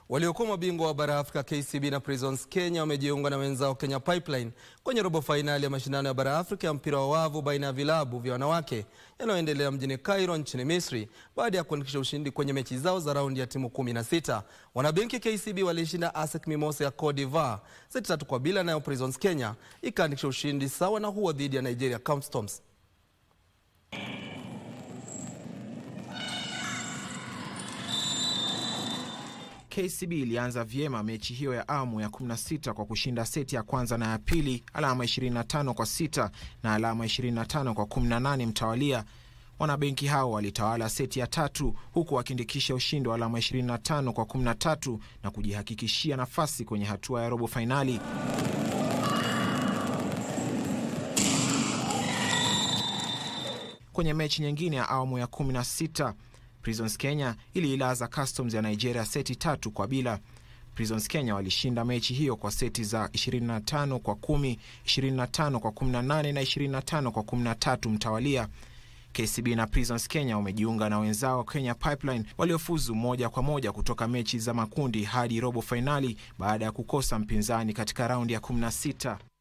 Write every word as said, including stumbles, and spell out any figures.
Waliokuwa mabingwa wa bara Afrika K C B na Prisons Kenya wamejiunga na wenzao Kenya Pipeline kwenye robo fainali ya mashindano ya bara Afrika ya mpira wa wavu baina ya vilabu vya wanawake yanayoendelea mjini Cairo nchini Misri baada ya kuandikisha ushindi kwenye mechi zao za raundi ya timu kumi na sita. Wanabenki K C B walishinda ASEC Mimosas ya Cote d'Ivoire seti tatu kwa bila, nayo Prisons Kenya ikaandikisha ushindi sawa na huo dhidi ya Nigeria Storms. K C B ilianza vyema mechi hiyo ya awamu ya kumi na sita kwa kushinda seti ya kwanza na ya pili alama ishirini na tano kwa sita na alama ishirini na tano kwa kumi na nane mtawalia. Wanabenki hao walitawala seti ya tatu huku wakiandikisha ushindi wa alama ishirini na tano kwa kumi na tatu na kujihakikishia nafasi kwenye hatua ya robo fainali. Kwenye mechi nyingine ya awamu ya kumi na sita, Prisons Kenya iliilaza Customs ya Nigeria seti tatu kwa bila. Prisons Kenya walishinda mechi hiyo kwa seti za ishirini na tano kwa kumi, ishirini na tano kwa kumi na nane na ishirini na tano kwa kumi na tatu mtawalia. K C B na Prisons Kenya wamejiunga na wenzao Kenya Pipeline waliofuzu moja kwa moja kutoka mechi za makundi hadi robo fainali baada ya kukosa mpinzani katika raundi ya kumi na sita.